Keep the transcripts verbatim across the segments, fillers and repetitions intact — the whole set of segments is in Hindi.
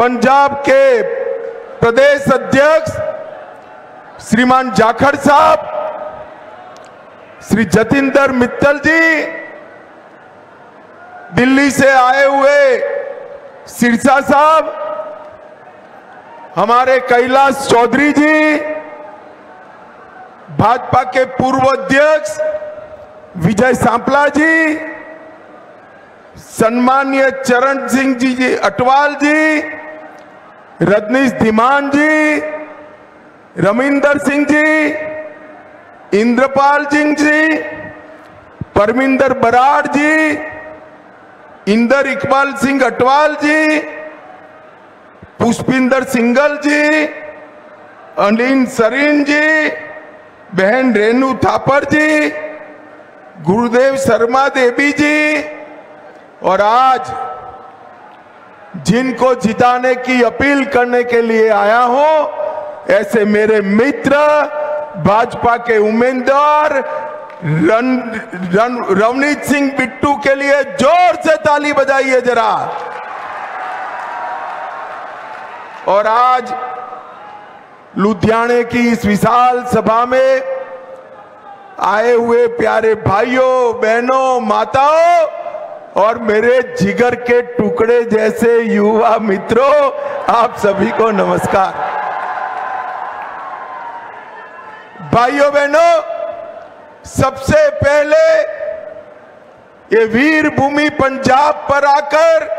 पंजाब के प्रदेश अध्यक्ष श्रीमान जाखड़ साहब, श्री जतिंदर मित्तल जी, दिल्ली से आए हुए सिरसा साहब, हमारे कैलाश चौधरी जी, भाजपा के पूर्व अध्यक्ष विजय सांपला जी, सम्मानीय चरण सिंह जी, जी अटवाल जी, रजनीश धीमान जी, रविंदर सिंह जी, इंद्रपाल सिंह जी, परमिंदर बराड़ जी, इंदर इकबाल सिंह अटवाल जी, पुष्पिंदर सिंगल जी, अनिल सरीन जी, बहन रेणु थापर जी, गुरुदेव शर्मा देवी जी, और आज जिनको जिताने की अपील करने के लिए आया हूं, ऐसे मेरे मित्र भाजपा के उम्मीदवार रन, रन, रवनीत सिंह बिट्टू के लिए जोर से ताली बजाइए जरा। और आज लुधियाने की इस विशाल सभा में आए हुए प्यारे भाइयों, बहनों, माताओं और मेरे जिगर के टुकड़े जैसे युवा मित्रों, आप सभी को नमस्कार। भाइयों बहनों, सबसे पहले ये वीर भूमि पंजाब पर आकर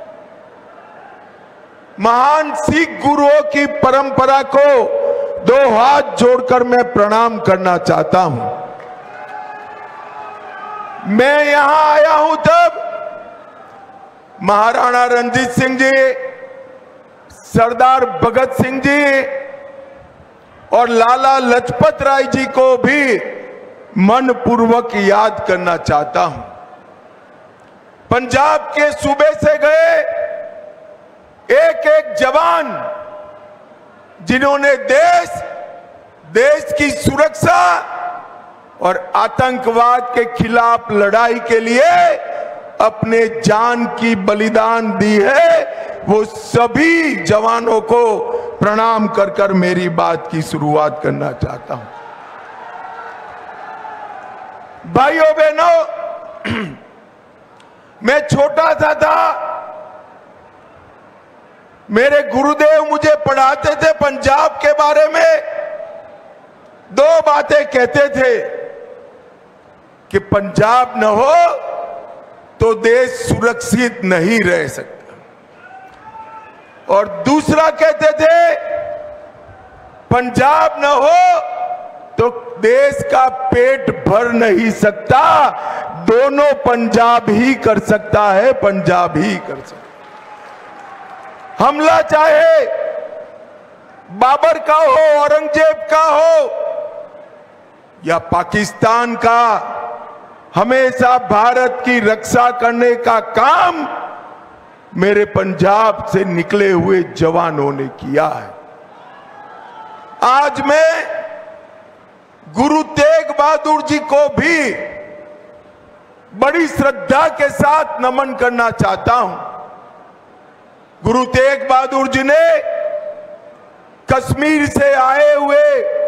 महान सिख गुरुओं की परंपरा को दो हाथ जोड़कर मैं प्रणाम करना चाहता हूं। मैं यहां आया हूं तब महाराणा रणजीत सिंह जी, सरदार भगत सिंह जी और लाला लजपत राय जी को भी मनपूर्वक याद करना चाहता हूं। पंजाब के सूबे से गए एक एक जवान जिन्होंने देश देश की सुरक्षा और आतंकवाद के खिलाफ लड़ाई के लिए अपने जान की बलिदान दी है, वो सभी जवानों को प्रणाम कर कर मेरी बात की शुरुआत करना चाहता हूं। भाइयों बहनों, मैं छोटा सा था, मेरे गुरुदेव मुझे पढ़ाते थे पंजाब के बारे में, दो बातें कहते थे कि पंजाब न हो तो देश सुरक्षित नहीं रह सकता, और दूसरा कहते थे पंजाब न हो तो देश का पेट भर नहीं सकता, दोनों पंजाब ही कर सकता है, पंजाब ही कर सकता। हमला चाहे बाबर का हो, औरंगजेब का हो या पाकिस्तान का, हमेशा भारत की रक्षा करने का काम मेरे पंजाब से निकले हुए जवानों ने किया है। आज मैं गुरु तेग बहादुर जी को भी बड़ी श्रद्धा के साथ नमन करना चाहता हूं। गुरु तेग बहादुर जी ने कश्मीर से आए हुए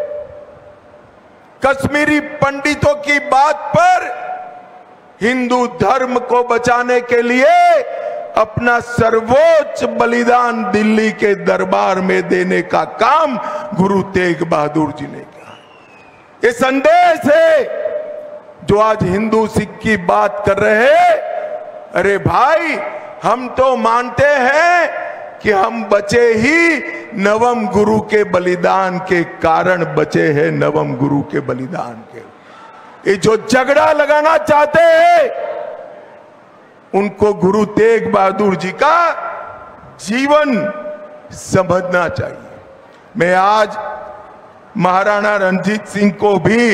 कश्मीरी पंडितों की बात पर हिंदू धर्म को बचाने के लिए अपना सर्वोच्च बलिदान दिल्ली के दरबार में देने का काम गुरु तेग बहादुर जी ने किया। ये संदेश है जो आज हिंदू सिख की बात कर रहे हैं। अरे भाई, हम तो मानते हैं कि हम बचे ही नवम गुरु के बलिदान के कारण बचे हैं, नवम गुरु के बलिदान के। ये जो झगड़ा लगाना चाहते हैं, उनको गुरु तेग बहादुर जी का जीवन समझना चाहिए। मैं आज महाराणा रणजीत सिंह को भी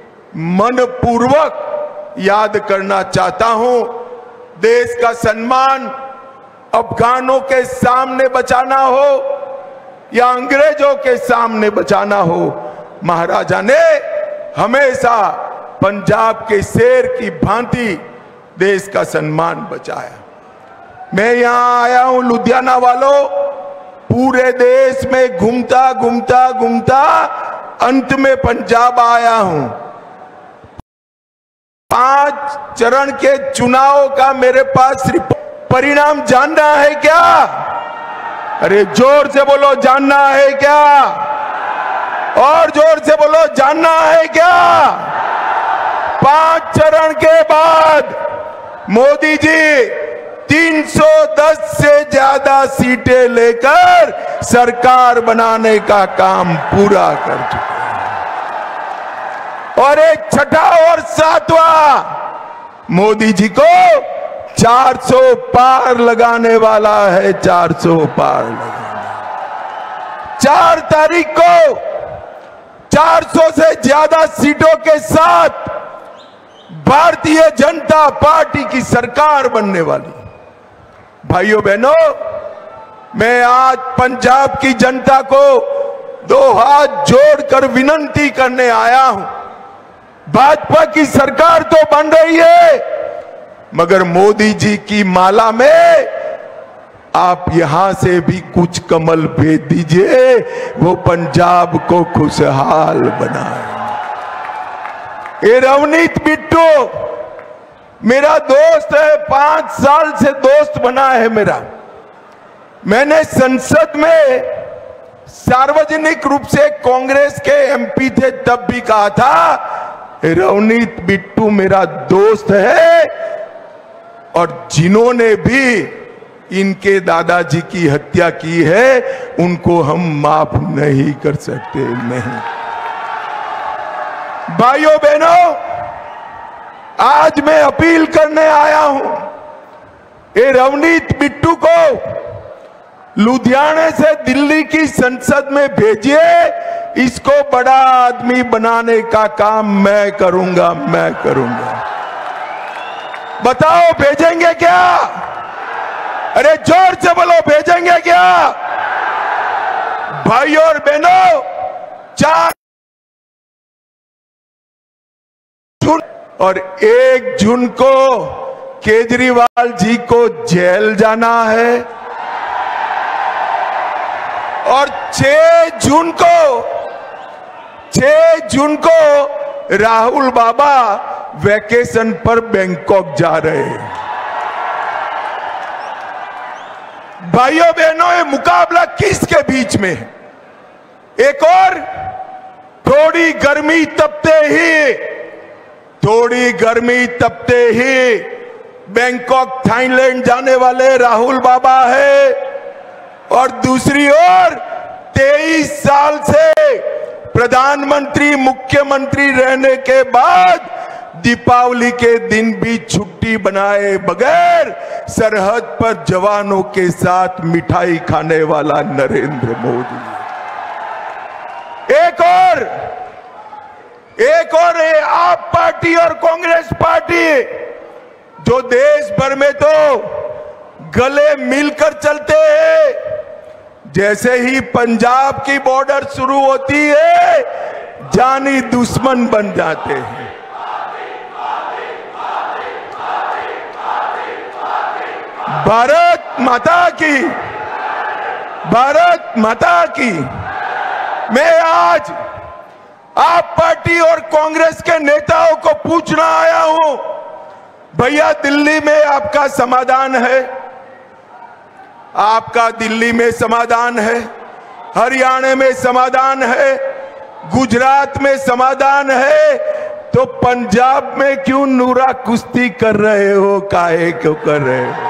मनपूर्वक याद करना चाहता हूं। देश का सम्मान अफगानों के सामने बचाना हो या अंग्रेजों के सामने बचाना हो, महाराजा ने हमेशा पंजाब के शेर की भांति देश का सम्मान बचाया। मैं यहां आया हूं लुधियाना वालों, पूरे देश में घूमता घूमता घूमता अंत में पंजाब आया हूं। पांच चरण के चुनाव का मेरे पास परिणाम जानना है क्या? अरे जोर से बोलो, जानना है क्या? और जोर से बोलो, जानना है क्या? पांच चरण के बाद मोदी जी तीन सौ दस से ज्यादा सीटें लेकर सरकार बनाने का काम पूरा कर चुके हैं। और एक छठा और सातवां मोदी जी को चार सौ पार लगाने वाला है। चार सौ पार लगाने चार तारीख को चार सौ से ज्यादा सीटों के साथ भारतीय जनता पार्टी की सरकार बनने वाली। भाइयों बहनों, मैं आज पंजाब की जनता को दो हाथ जोड़कर विनती करने आया हूं। भाजपा की सरकार तो बन रही है, मगर मोदी जी की माला में आप यहां से भी कुछ कमल भेज दीजिए, वो पंजाब को खुशहाल बनाए। ये रवनीत बिट्टू मेरा दोस्त है, पांच साल से दोस्त बना है मेरा। मैंने संसद में सार्वजनिक रूप से कांग्रेस के एमपी थे तब भी कहा था, रवनीत बिट्टू मेरा दोस्त है, और जिन्होंने भी इनके दादाजी की हत्या की है उनको हम माफ नहीं कर सकते। नहीं भाइयों बहनों, आज मैं अपील करने आया हूं, ये रवनीत बिट्टू को लुधियाने से दिल्ली की संसद में भेजिए, इसको बड़ा आदमी बनाने का काम मैं करूंगा मैं करूंगा बताओ भेजेंगे क्या? अरे जोर से बोलो, भेजेंगे क्या? भाइयों और बहनों, चार जून और एक जून को केजरीवाल जी को जेल जाना है, और छह जून को छह जून को राहुल बाबा वैकेशन पर बैंकॉक जा रहे हैं। भाइयों बहनों, ये मुकाबला किसके बीच में है? एक और थोड़ी गर्मी तपते ही थोड़ी गर्मी तपते ही बैंकॉक थाईलैंड जाने वाले राहुल बाबा है, और दूसरी ओर तेईस साल से प्रधानमंत्री मुख्यमंत्री रहने के बाद दीपावली के दिन भी छुट्टी बनाए बगैर सरहद पर जवानों के साथ मिठाई खाने वाला नरेंद्र मोदी। एक और एक और है आप पार्टी और कांग्रेस पार्टी, जो देश भर में तो गले मिलकर चलते हैं, जैसे ही पंजाब की बॉर्डर शुरू होती है जानी दुश्मन बन जाते हैं। भारत माता की, भारत माता की। मैं आज आप पार्टी और कांग्रेस के नेताओं को पूछना आया हूं, भैया दिल्ली में आपका समाधान है, आपका दिल्ली में समाधान है, हरियाणा में समाधान है, गुजरात में समाधान है, तो पंजाब में क्यों नूरा कुश्ती कर रहे हो? काहे क्यों कर रहे हो?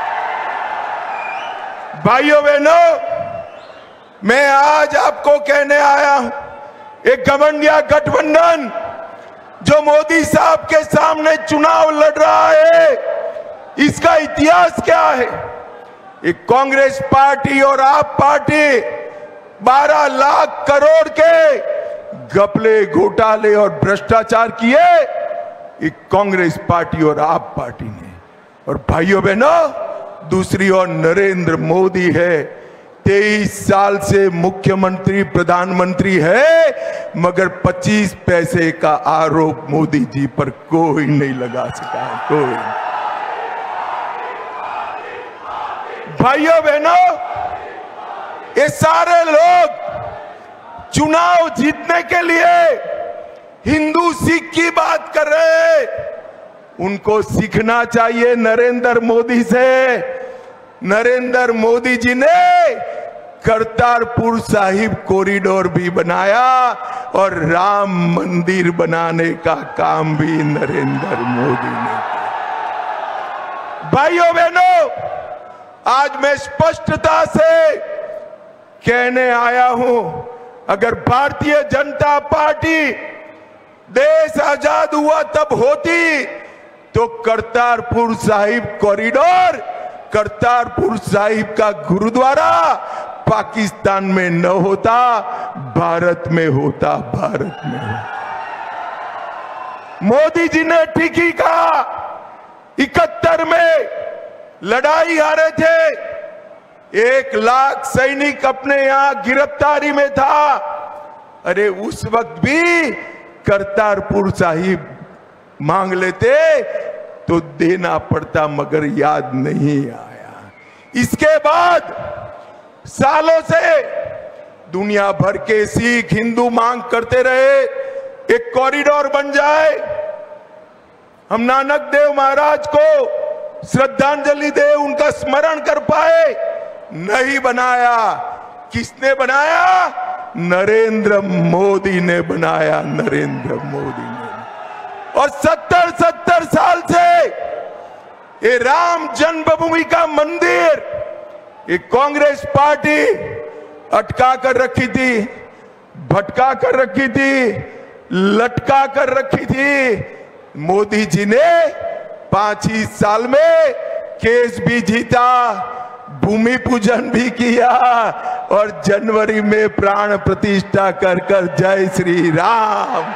भाइयों बहनों, मैं आज आपको कहने आया हूं, एक घमंडिया गठबंधन जो मोदी साहब के सामने चुनाव लड़ रहा है, इसका इतिहास क्या है? एक कांग्रेस पार्टी और आप पार्टी बारह लाख करोड़ के घपले, घोटाले और भ्रष्टाचार किए, एक कांग्रेस पार्टी और आप पार्टी ने। और भाइयों बहनों, दूसरी ओर नरेंद्र मोदी है, तेईस साल से मुख्यमंत्री प्रधानमंत्री है, मगर पच्चीस पैसे का आरोप मोदी जी पर कोई नहीं लगा सका, कोई। भाइयों बहनों, ये सारे लोग चुनाव जीतने के लिए हिंदू सिख की बात कर रहे हैं। उनको सीखना चाहिए नरेंद्र मोदी से। नरेंद्र मोदी जी ने करतारपुर साहिब कॉरिडोर भी बनाया और राम मंदिर बनाने का काम भी नरेंद्र मोदी ने किया। भाइयों बहनों, आज मैं स्पष्टता से कहने आया हूं, अगर भारतीय जनता पार्टी देश आजाद हुआ तब होती तो करतारपुर साहिब कॉरिडोर, करतारपुर साहिब का गुरुद्वारा पाकिस्तान में न होता, भारत में होता, भारत में होता। मोदी जी ने ठीक ही कहा, इकहत्तर में लड़ाई हारे थे, एक लाख सैनिक अपने यहां गिरफ्तारी में था। अरे उस वक्त भी करतारपुर साहिब मांग लेते तो देना पड़ता, मगर याद नहीं आया। इसके बाद सालों से दुनिया भर के सिख हिंदू मांग करते रहे एक कॉरिडोर बन जाए, हम नानक देव महाराज को श्रद्धांजलि दे, उनका स्मरण कर पाए। नहीं बनाया। किसने बनाया? नरेंद्र मोदी ने बनाया, नरेंद्र मोदी ने। और सत्तर सत्तर साल से ये राम जन्मभूमि का मंदिर ये कांग्रेस पार्टी अटका कर रखी थी, भटका कर रखी थी, लटका कर रखी थी। मोदी जी ने पांच ही साल में केस भी जीता, भूमि पूजन भी किया और जनवरी में प्राण प्रतिष्ठा कर कर जय श्री राम।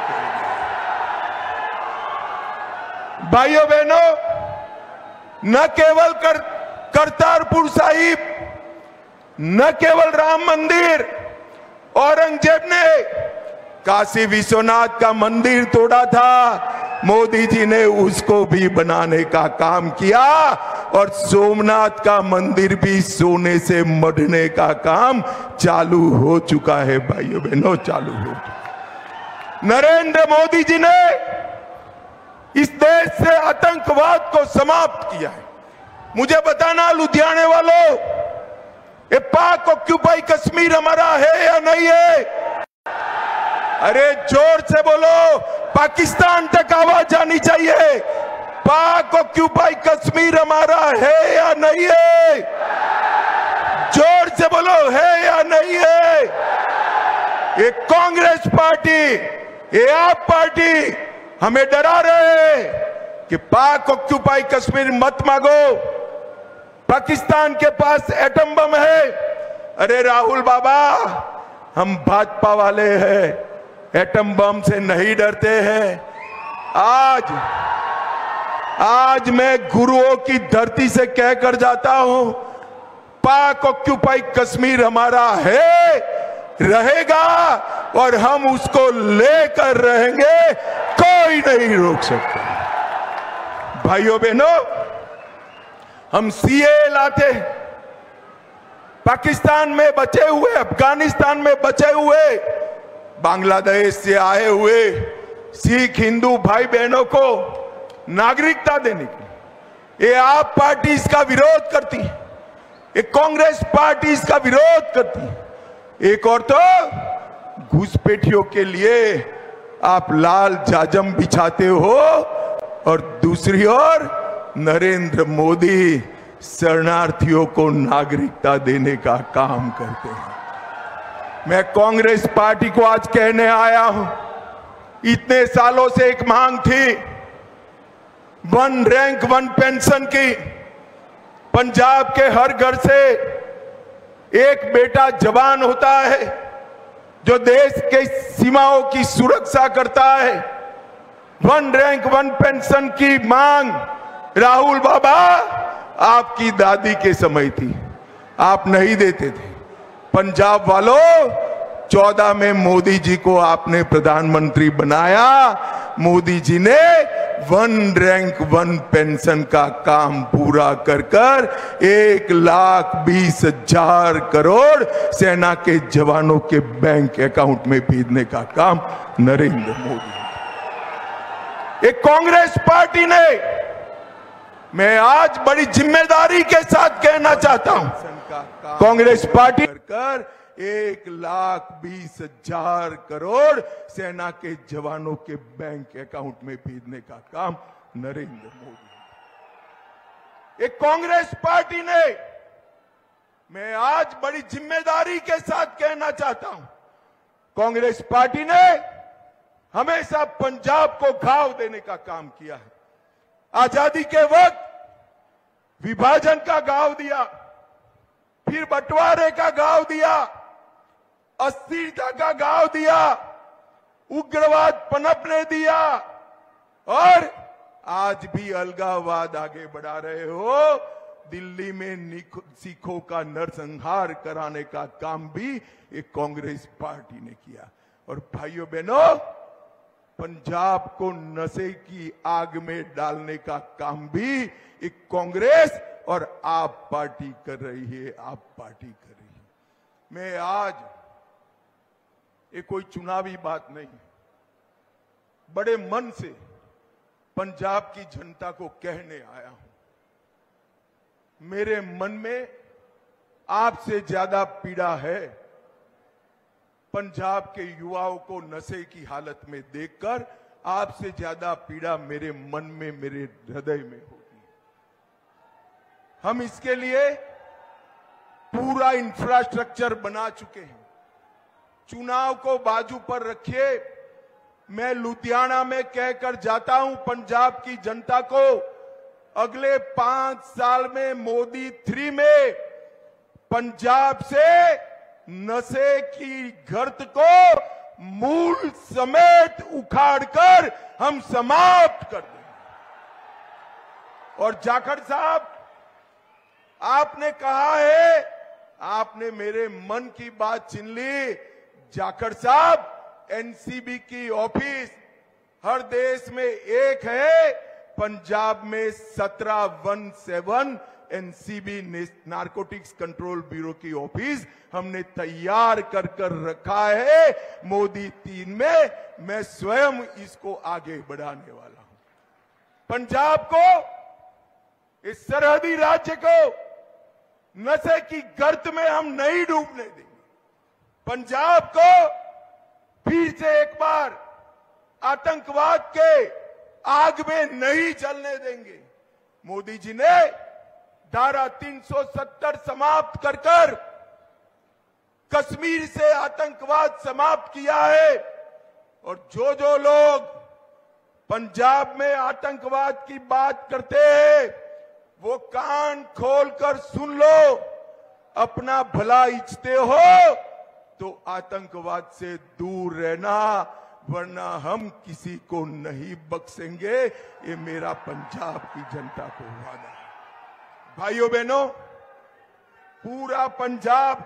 भाइयों बहनों, न केवल कर करतारपुर साहिब, न केवल राम मंदिर, औरंगजेब ने काशी विश्वनाथ का मंदिर तोड़ा था, मोदी जी ने उसको भी बनाने का काम किया और सोमनाथ का मंदिर भी सोने से मढ़ने का काम चालू हो चुका है। भाइयों बहनों, चालू हो चुका। नरेंद्र मोदी जी ने इस देश से आतंकवाद को समाप्त किया है। मुझे बताना लुधियाने वालों, ये पाक ऑक्यूपाई कश्मीर हमारा है या नहीं है? अरे जोर से बोलो, पाकिस्तान तक आवाज जानी चाहिए। पाक ऑक्यूपाई कश्मीर हमारा है या नहीं है? जोर से बोलो, है या नहीं है? ये कांग्रेस पार्टी, ये आप पार्टी हमें डरा रहे हैं कि पाक ऑक्यूपाई कश्मीर मत मांगो, पाकिस्तान के पास एटम बम है। अरे राहुल बाबा, हम भाजपा वाले हैं, एटम बम से नहीं डरते हैं। आज आज मैं गुरुओं की धरती से कहकर जाता हूं, पाक ऑक्यूपाई कश्मीर हमारा है, रहेगा और हम उसको लेकर रहेंगे, कोई नहीं रोक सकता। भाइयों बहनों, हम सीए लाते, पाकिस्तान में बचे हुए, अफगानिस्तान में बचे हुए, बांग्लादेश से आए हुए सिख हिंदू भाई बहनों को नागरिकता देने की ये आप पार्टी इसका विरोध करती है, ये कांग्रेस पार्टी इसका विरोध करती है। एक और तो घुसपैठियों के लिए आप लाल जाजम बिछाते हो और दूसरी ओर नरेंद्र मोदी शरणार्थियों को नागरिकता देने का काम करते हैं। मैं कांग्रेस पार्टी को आज कहने आया हूं, इतने सालों से एक मांग थी वन रैंक वन पेंशन की। पंजाब के हर घर से एक बेटा जवान होता है जो देश के सीमाओं की सुरक्षा करता है। वन रैंक वन पेंशन की मांग राहुल बाबा आपकी दादी के समय थी, आप नहीं देते थे। पंजाब वालों, चौदह में मोदी जी को आपने प्रधानमंत्री बनाया, मोदी जी ने वन रैंक वन पेंशन का काम पूरा कर कर एक लाख बीस हजार करोड़ सेना के जवानों के बैंक अकाउंट में भेजने का काम नरेंद्र मोदी। एक कांग्रेस पार्टी ने, मैं आज बड़ी जिम्मेदारी के साथ कहना चाहता हूं, कांग्रेस पार्टी कर एक लाख बीस हजार करोड़ सेना के जवानों के बैंक अकाउंट में भेजने का काम नरेंद्र मोदी। एक कांग्रेस पार्टी ने, मैं आज बड़ी जिम्मेदारी के साथ कहना चाहता हूं, कांग्रेस पार्टी ने हमेशा पंजाब को घाव देने का काम किया है। आजादी के वक्त विभाजन का घाव दिया, फिर बंटवारे का घाव दिया, अस्थिरता का घाव दिया, उग्रवाद पनपने दिया और आज भी अलगाववाद आगे बढ़ा रहे हो। दिल्ली में सिखों का नरसंहार कराने का काम भी एक कांग्रेस पार्टी ने किया। और भाइयों बहनों, पंजाब को नशे की आग में डालने का काम भी एक कांग्रेस और आप पार्टी कर रही है, आप पार्टी कर रही है। मैं आज ये कोई चुनावी बात नहीं, बड़े मन से पंजाब की जनता को कहने आया हूं। मेरे मन में आपसे ज्यादा पीड़ा है पंजाब के युवाओं को नशे की हालत में देखकर, आपसे ज्यादा पीड़ा मेरे मन में, मेरे हृदय में होती है। हम इसके लिए पूरा इंफ्रास्ट्रक्चर बना चुके हैं। चुनाव को बाजू पर रखिए, मैं लुधियाना में कहकर जाता हूं पंजाब की जनता को, अगले पांच साल में मोदी थ्री में पंजाब से नशे की गर्त को मूल समेत उखाड़कर हम समाप्त कर देंगे। और जाखड़ साहब, आपने कहा है, आपने मेरे मन की बात छीन ली। जाखड़ साहब, एनसीबी की ऑफिस हर देश में एक है, पंजाब में सत्रह one seven NCB narcotics control bureau की ऑफिस हमने तैयार कर कर रखा है। मोदी तीन में मैं स्वयं इसको आगे बढ़ाने वाला हूं। पंजाब को, इस सरहदी राज्य को नशे की गर्त में हम नहीं डूबने देंगे। पंजाब को फिर से एक बार आतंकवाद के आग में नहीं जलने देंगे। मोदी जी ने धारा तीन सौ सत्तर समाप्त कर कर कश्मीर से आतंकवाद समाप्त किया है। और जो जो लोग पंजाब में आतंकवाद की बात करते हैं, वो कान खोलकर सुन लो। अपना भला इच्छते हो तो आतंकवाद से दूर रहना, वरना हम किसी को नहीं बख्शेंगे। ये मेरा पंजाब की जनता को वादा है। भाइयों बहनों, पूरा पंजाब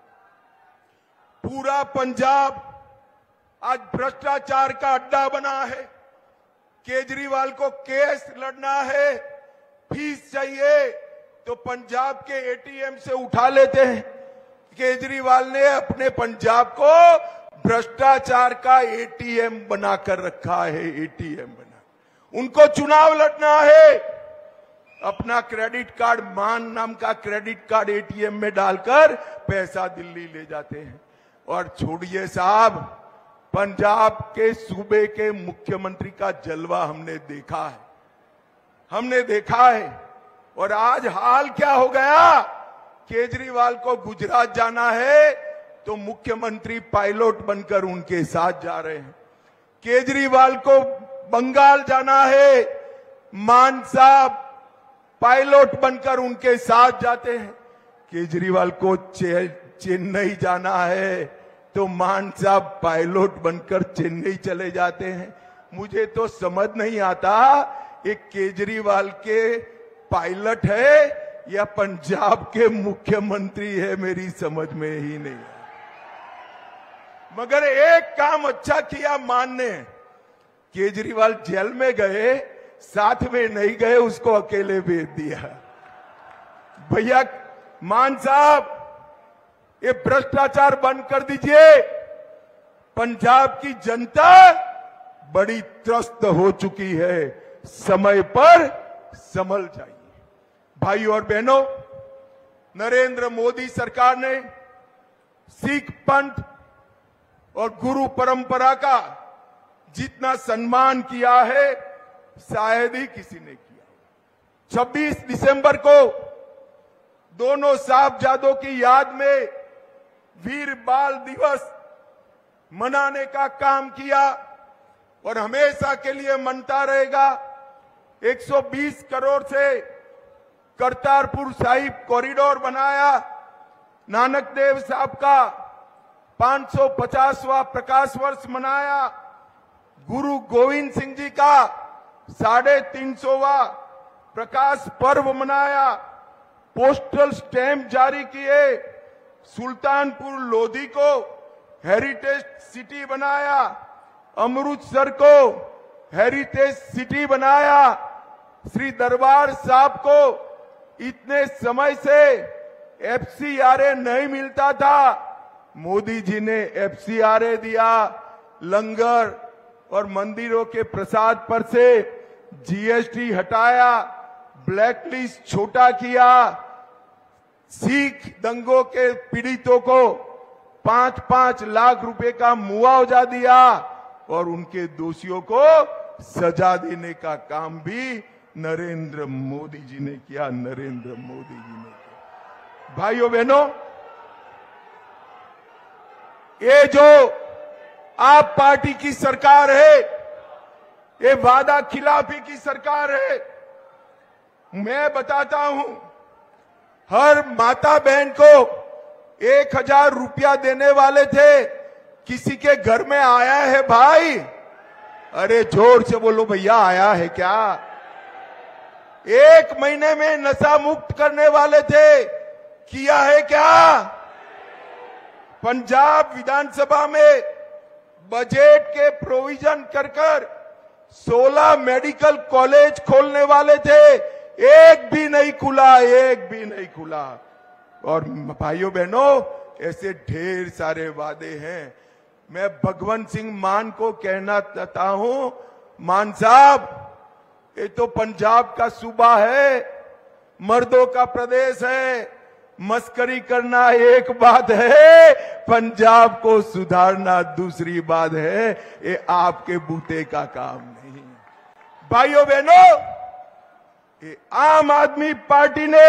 पूरा पंजाब आज भ्रष्टाचार का अड्डा बना है। केजरीवाल को केस लड़ना है, फीस चाहिए तो पंजाब के एटीएम से उठा लेते हैं। केजरीवाल ने अपने पंजाब को भ्रष्टाचार का एटीएम बनाकर रखा है, एटीएम बना। उनको चुनाव लड़ना है, अपना क्रेडिट कार्ड, मान नाम का क्रेडिट कार्ड एटीएम में डालकर पैसा दिल्ली ले जाते हैं। और छोड़िए साहब, पंजाब के सूबे के मुख्यमंत्री का जलवा हमने देखा है, हमने देखा है। और आज हाल क्या हो गया, केजरीवाल को गुजरात जाना है तो मुख्यमंत्री पायलट बनकर उनके साथ जा रहे हैं। केजरीवाल को बंगाल जाना है, मान साहब पायलट बनकर उनके साथ जाते हैं। केजरीवाल को चे, चेन्नई जाना है तो मान साहब पायलट बनकर चेन्नई चले जाते हैं। मुझे तो समझ नहीं आता एक केजरीवाल के पायलट है या पंजाब के मुख्यमंत्री है, मेरी समझ में ही नहीं है। मगर एक काम अच्छा किया मान ने, केजरीवाल जेल में गए, साथ में नहीं गए, उसको अकेले भेज दिया। भैया मान साहब, ये भ्रष्टाचार बंद कर दीजिए। पंजाब की जनता बड़ी त्रस्त हो चुकी है, समय पर संभल जाइए। भाइयों और बहनों, नरेंद्र मोदी सरकार ने सिख पंथ और गुरु परंपरा का जितना सम्मान किया है शायद ही किसी ने किया। छब्बीस दिसंबर को दोनों साहबजादों की याद में वीर बाल दिवस मनाने का काम किया और हमेशा के लिए मनता रहेगा। एक सौ बीस करोड़ से करतारपुर साहिब कॉरिडोर बनाया। नानक देव साहब का पांच सौ पचासवां प्रकाश वर्ष मनाया। गुरु गोविंद सिंह जी का साढ़े तीन सौवां प्रकाश पर्व मनाया। पोस्टल स्टैंप जारी किए। सुल्तानपुर लोधी को हेरिटेज सिटी बनाया। अमृतसर को हेरिटेज सिटी बनाया। श्री दरबार साहब को इतने समय से एफसीआरए नहीं मिलता था, मोदी जी ने एफसीआरए दिया। लंगर और मंदिरों के प्रसाद पर से जीएसटी हटाया, ब्लैकलिस्ट छोटा किया। सिख दंगों के पीड़ितों को पांच पांच लाख रुपए का मुआवजा दिया और उनके दोषियों को सजा देने का काम भी नरेंद्र मोदी जी ने किया। नरेंद्र मोदी जी ने किया। भाइयों बहनों, ये जो आप पार्टी की सरकार है, ये वादा खिलाफी की सरकार है। मैं बताता हूं, हर माता बहन को एक हजार रुपया देने वाले थे, किसी के घर में आया है भाई? अरे जोर से बोलो भैया, आया है क्या? एक महीने में नशा मुक्त करने वाले थे, किया है क्या? पंजाब विधानसभा में बजट के प्रोविजन कर कर सोलह मेडिकल कॉलेज खोलने वाले थे, एक भी नहीं खुला, एक भी नहीं खुला। और भाइयों बहनों, ऐसे ढेर सारे वादे हैं। मैं भगवंत सिंह मान को कहना चाहता हूं, मान साहब, ये तो पंजाब का सूबा है, मर्दों का प्रदेश है। मस्करी करना एक बात है, पंजाब को सुधारना दूसरी बात है। ये आपके बूते का काम नहीं। भाइयों बहनों, ये आम आदमी पार्टी ने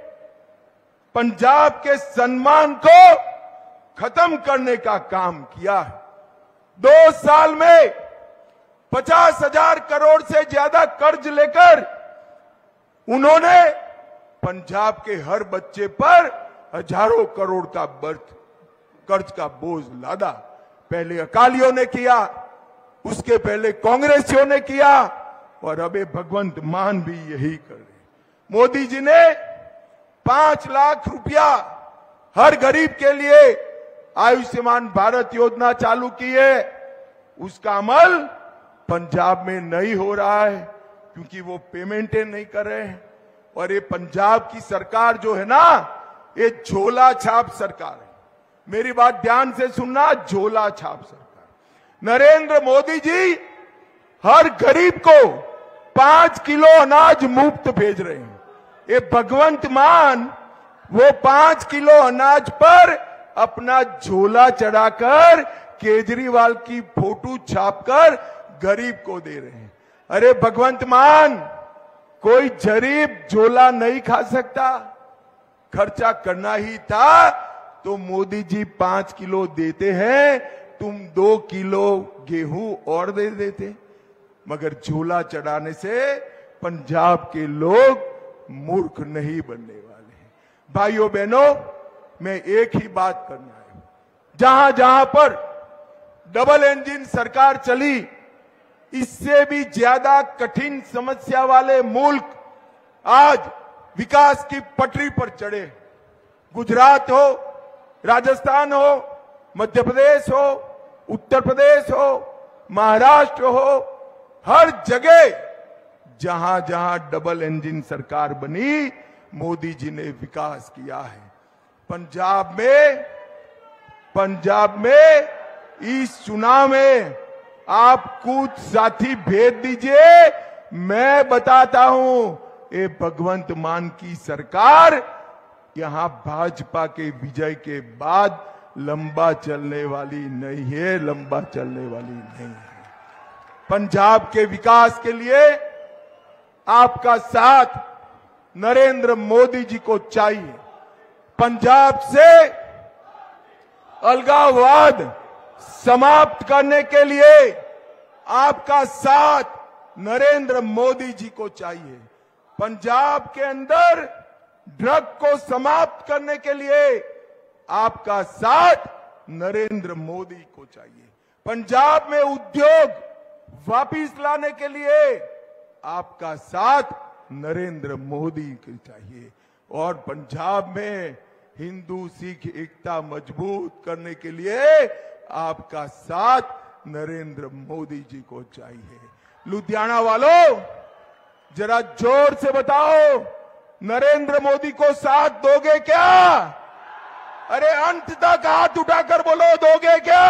पंजाब के सम्मान को खत्म करने का काम किया। दो साल में पचास हजार करोड़ से ज्यादा कर्ज लेकर उन्होंने पंजाब के हर बच्चे पर हजारों करोड़ का बर्थ कर्ज का बोझ लादा। पहले अकालियों ने किया, उसके पहले कांग्रेसियों ने किया और अबे भगवंत मान भी यही कर रहे। मोदी जी ने पांच लाख रुपया हर गरीब के लिए आयुष्मान भारत योजना चालू की है। उसका अमल पंजाब में नहीं हो रहा है क्योंकि वो पेमेंटें नहीं कर रहे हैं। और ये पंजाब की सरकार जो है ना, ये झोला छाप सरकार है। मेरी बात ध्यान से सुनना, झोला छाप सरकार। नरेंद्र मोदी जी हर गरीब को पांच किलो अनाज मुफ्त भेज रहे हैं। ये भगवंत मान वो पांच किलो अनाज पर अपना झोला चढ़ाकर केजरीवाल की फोटो छापकर गरीब को दे रहे हैं। अरे भगवंत मान, कोई गरीब झोला नहीं खा सकता? खर्चा करना ही था तो मोदी जी पांच किलो देते हैं, तुम दो किलो गेहूं और दे देते। मगर झोला चढ़ाने से पंजाब के लोग मूर्ख नहीं बनने वाले हैं। भाइयों बहनों, मैं एक ही बात करना है, जहां जहां पर डबल इंजन सरकार चली, इससे भी ज्यादा कठिन समस्या वाले मुल्क आज विकास की पटरी पर चढ़े। गुजरात हो, राजस्थान हो, मध्य प्रदेश हो, उत्तर प्रदेश हो, महाराष्ट्र हो, हर जगह जहां जहां डबल इंजन सरकार बनी, मोदी जी ने विकास किया है। पंजाब में पंजाब में इस चुनाव में आप कुछ साथी भेज दीजिए, मैं बताता हूं ये भगवंत मान की सरकार यहां भाजपा के विजय के बाद लंबा चलने वाली नहीं है, लंबा चलने वाली नहीं है। पंजाब के विकास के लिए आपका साथ नरेंद्र मोदी जी को चाहिए। पंजाब से अलगाववाद समाप्त करने के लिए आपका साथ नरेंद्र मोदी जी को चाहिए। पंजाब के अंदर ड्रग को समाप्त करने के लिए आपका साथ नरेंद्र मोदी को चाहिए। पंजाब में उद्योग वापिस लाने के लिए आपका साथ नरेंद्र मोदी को चाहिए। और पंजाब में हिंदू सिख एकता मजबूत करने के लिए आपका साथ नरेंद्र मोदी जी को चाहिए। लुधियाना वालों, जरा जोर से बताओ, नरेंद्र मोदी को साथ दोगे क्या? अरे अंत तक हाथ उठाकर बोलो, दोगे क्या?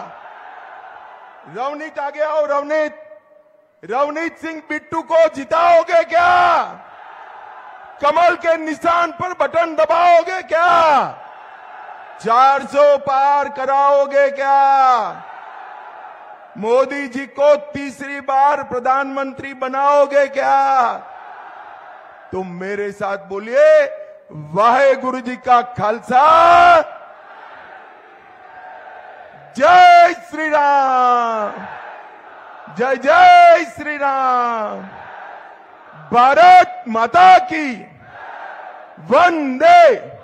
रवनीत आगे आओ। रवनीत रवनीत सिंह बिट्टू को जिताओगे क्या? कमल के निशान पर बटन दबाओगे क्या? चार सौ पार कराओगे क्या? मोदी जी को तीसरी बार प्रधानमंत्री बनाओगे क्या? तुम मेरे साथ बोलिए, वाहेगुरु जी का खालसा, जय श्री राम, जय जय श्री राम, भारत माता की वंदे